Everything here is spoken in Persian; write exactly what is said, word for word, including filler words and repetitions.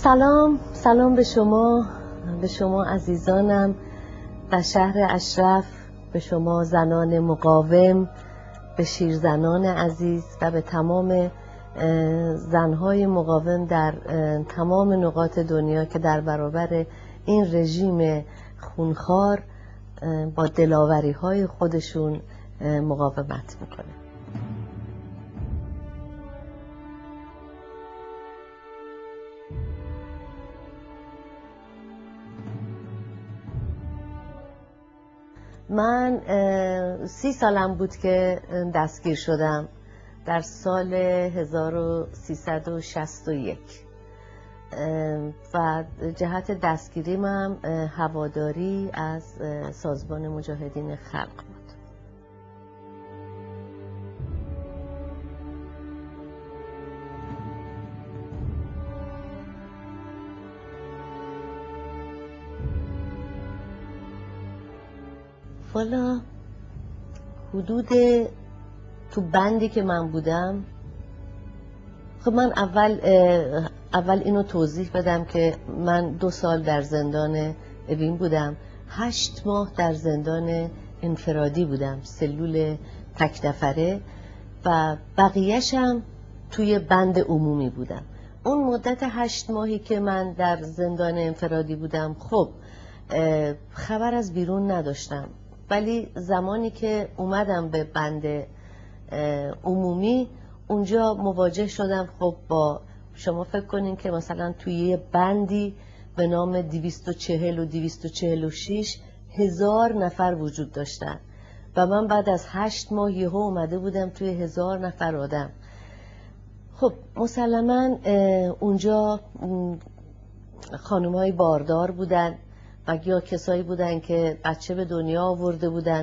سلام سلام به شما به شما عزیزانم در شهر اشرف، به شما زنان مقاوم، به شیرزنان عزیز و به تمام زنهای مقاوم در تمام نقاط دنیا که در برابر این رژیم خونخوار با دلاوری های خودشون مقاومت میکنه. من سی سالم بود که دستگیر شدم در سال هزار و سیصد و شصت و یک و جهت دستگیریم هم هواداری از سازمان مجاهدین خلق بود. والا حدود تو بندی که من بودم، خب من اول اول اینو توضیح بدم که من دو سال در زندان اوین بودم، هشت ماه در زندان انفرادی بودم، سلول تک نفره، و بقیه‌شم توی بند عمومی بودم. اون مدت هشت ماهی که من در زندان انفرادی بودم، خب خبر از بیرون نداشتم، ولی زمانی که اومدم به بند عمومی اونجا مواجه شدم خب با، شما فکر کنین که مثلا توی یه بندی به نام دویست و چهل و دویست و چهل و شش هزار نفر وجود داشتن و من بعد از هشت ماه یهو اومده بودم توی هزار نفر آدم. خب مسلما اونجا خانم‌های باردار بودن و یا کسایی بودن که بچه به دنیا آورده بودن